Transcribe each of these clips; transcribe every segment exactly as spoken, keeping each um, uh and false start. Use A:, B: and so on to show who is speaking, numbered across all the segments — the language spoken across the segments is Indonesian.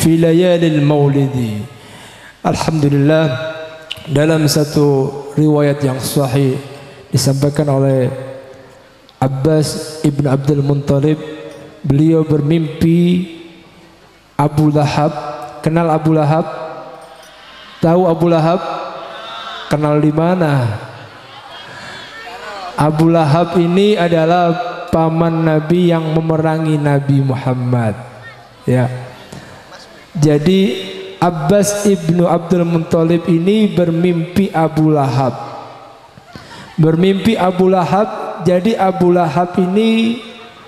A: fi layalil maulidi. Alhamdulillah, dalam satu riwayat yang sahih disampaikan oleh Abbas ibn Abdul Muttalib, beliau bermimpi Abu Lahab. Kenal Abu Lahab? Tahu Abu Lahab? Kenal di mana? Abu Lahab ini adalah paman Nabi yang memerangi Nabi Muhammad. Ya. Jadi Abbas ibnu Abdul Muttalib ini bermimpi Abu Lahab. Bermimpi Abu Lahab. Jadi Abu Lahab ini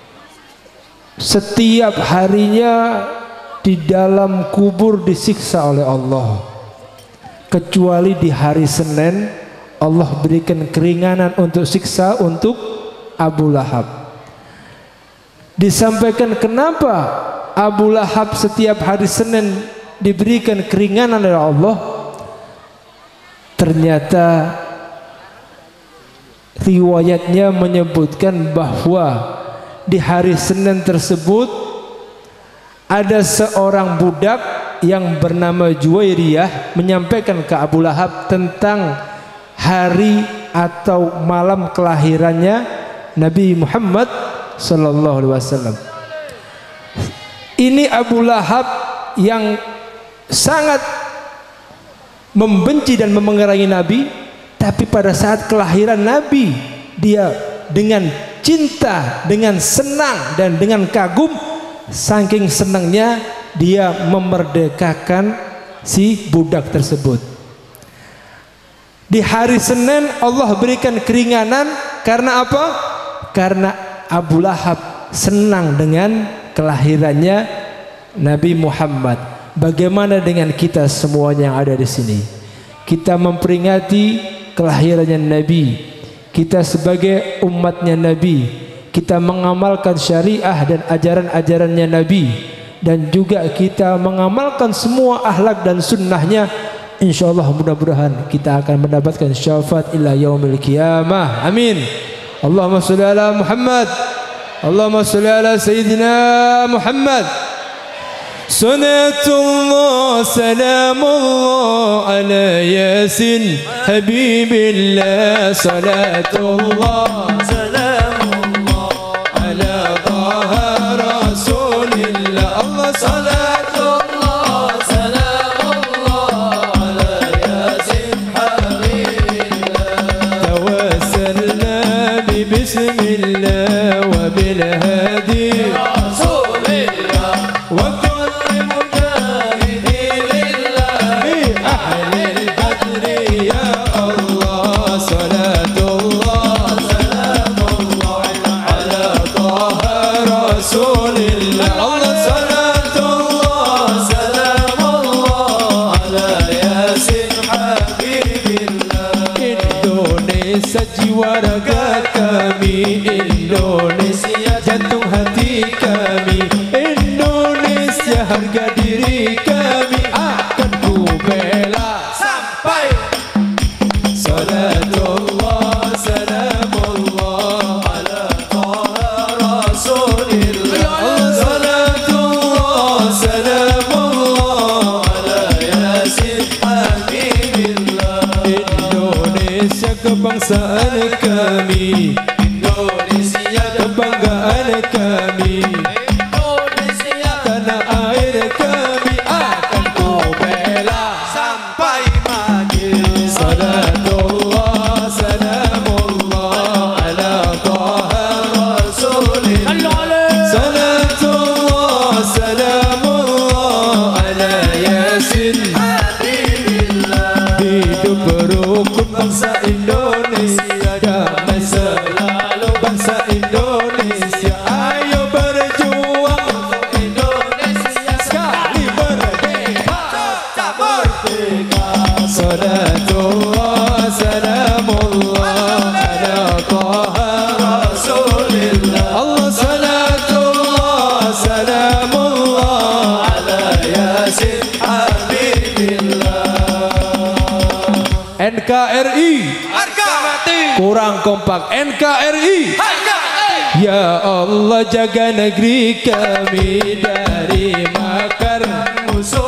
A: setiap harinya di dalam kubur disiksa oleh Allah, kecuali di hari Senin Allah berikan keringanan untuk siksa untuk Abu Lahab. Disampaikan kenapa Abu Lahab setiap hari Senin diberikan keringanan oleh Allah. Ternyata riwayatnya menyebutkan bahwa di hari Senin tersebut ada seorang budak yang bernama Juwairiyah menyampaikan ke Abu Lahab tentang hari atau malam kelahirannya Nabi Muhammad sallallahu alaihi wasallam. Ini Abu Lahab yang sangat membenci dan memerangi Nabi, tapi pada saat kelahiran Nabi dia dengan cinta, dengan senang dan dengan kagum, saking senangnya dia memerdekakan si budak tersebut. Di hari Senin Allah berikan keringanan karena apa? Karena Abu Lahab senang dengan kelahirannya Nabi Muhammad. Bagaimana dengan kita semuanya yang ada di sini? Kita memperingati kelahirannya Nabi. Kita sebagai umatnya Nabi, kita mengamalkan syariah dan ajaran-ajarannya Nabi, dan juga kita mengamalkan semua akhlak dan sunnahnya. Insyaallah mudah-mudahan kita akan mendapatkan syafaat ila yaumil qiyamah. Amin. Allahumma sholli ala Muhammad. Allahumma sholli ala sayyidina Muhammad. Salatullah salamullah ala yasin habibillah. Salatullah salamullah ala taha rasulillah. Allah salatullah salamullah ala yasin habibillah. Tawassalna bi bismillah wa bil hadi rasulillah wa warga kami, Indonesia jantung hati kami, Indonesia harga diri kami akan ku bela sampai. Salatullah salamullah ala taha rasulillah. Salatullah salamullah ala yasin habibillah. Indonesia kebangsaan kami, Indonesia kebanggaan kami, Indonesia tanah air kami akan ku bela sampai mati. Salatullah salamullah ala taha rasulillah. Salatullah salamullah ala yasin habibillah. Hidup rukun bangsa Indonesia, damai selalu bangsa Indonesia. Ayo berjuang Indonesia sekali merdeka, tak merdeka. Salatullah salamullah ala taha rasulillah. Allah salatullah salamullah ala yasin habibillah. N K R I harga mati, kurang kompak. N K R I harga mati. Ya Allah jaga negeri kami dari makar musuh.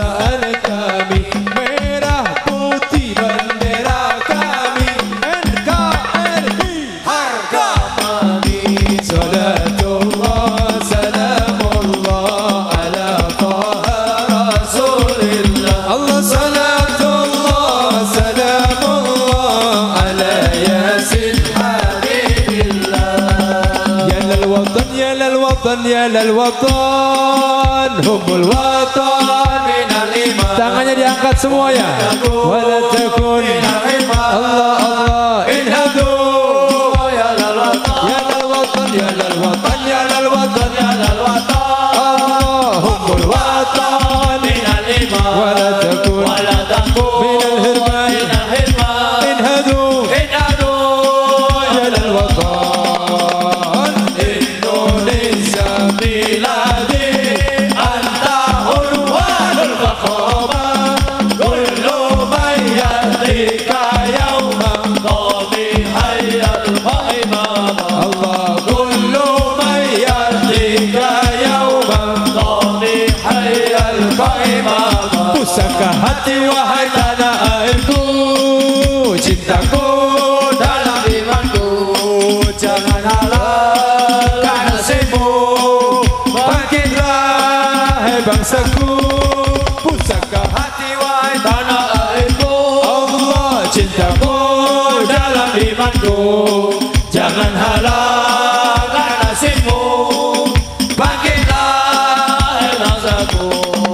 A: kebangsaan kami, merah putih bendera kami, N K R I harga mati. Salatullah salamullah ala Taha Rasulillah. Allah salatullah salamullah ala Yasin Habibillah. Ya lal watan ya lal watan ya lal watan, humul watan minal iman. Tangannya diangkat semuanya. Wala takun Allah Allah inhadu ya lal watan ya lal watan ya lal watan ya lal watan ya lal watan. Allahumul watan minal iman. Wala takun wala takun minal hirman inhadu inhadu ya lal watan. Indonesia biladi anta unwanul fakhama, kullu man yatika yawman qadi hayyal imam. Allah kullu man yatika yawman qadi hayyal imam. Pusaka hati wahai tanah airku, cintaku dalam imanku, jangan halalkan nasibmu, bangkitlah hai bangsaku. Pusaka hati wahai tanah airku, Allah cintaku dalam imanku, jangan halalkan nasibmu, bangkitlah hai bangsaku.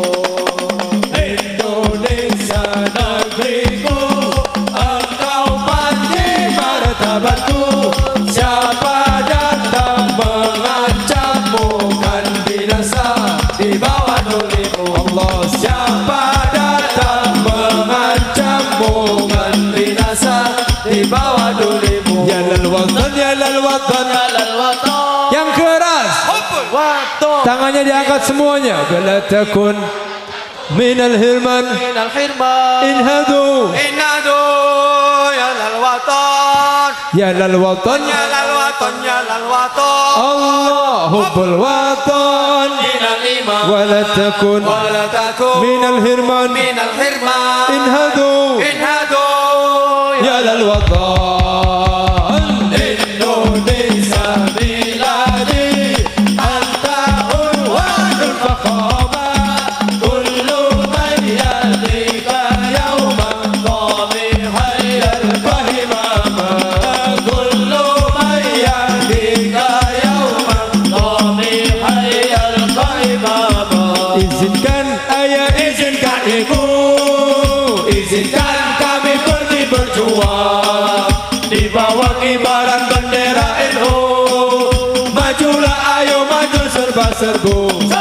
A: Indonesia negeriku, engkau mati martabatku. Siapa datang mengancammu kan binasa di bawah nulimu. Allah siapa datang mengancammu kan binasa di bawah nulimu. Ya lal watan ya lal watan ya lal watan. Yang keras. Watan. Tangannya diangkat semuanya. Bala takun minal hirman minal hirman inhadu inhadu ya lal watan ya lal watan ya lal watan ya lal watan. Allahumul watan minal iman. Wala takun wala takun minal hirman minal hirman inhadu inhadu ya lal watan. Indonesia biladi anta unwanul fakhama, kullu man yatika yawman qadi hayyal imam. Kullu man yatika yawman qadi hayyal imam. Izinkan ayah izinkan ibu, izinkan kami pergi berjuang di bawah kibaran bendera N U. Majulah ayo maju serba serbu,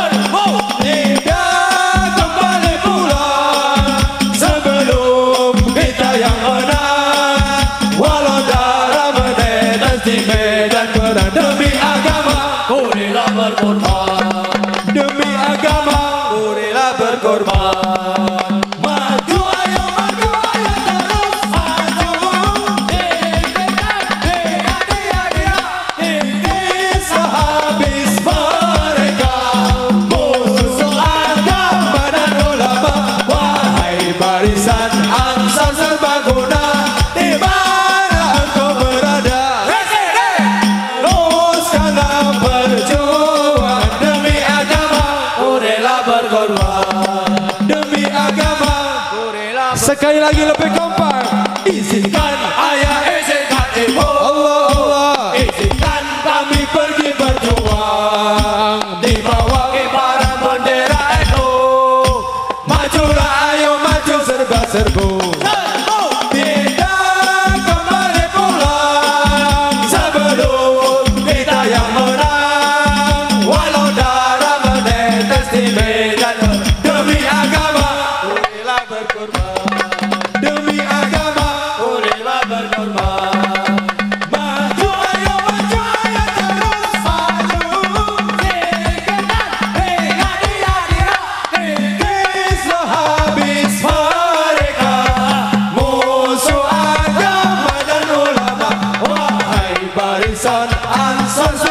A: tidak kembali pulang sebelum kita yang menang. Walau darah menetes di medan perang, demi agama ku rela berkorban, demi agama ku rela berkorban. Maju ayo maju ayo terus maju, ini sehabis mereka musuh agama dan ulama. Wahai barisan Ansar serbaguna, di mana engkau berada, teruskanlah berjuang demi agama ku rela berkorban, demi agama ku rela. Sekali lagi lebih kompak. Izinkan ayah izinkan ibu, Allah Allah izinkan kami pergi berjuang di bawah kibaran bendera N U. Majulah ayo maju serba serbu, tidak kembali pulang sebelum kita yang menang. Walau darah menetes di medan, demi agama ku rela berkorban, demi agama ku rela berkorban. Maju ayo maju ayo terus maju, ini sehabis mereka musuh agama dan ulama. Wahai barisan Ansar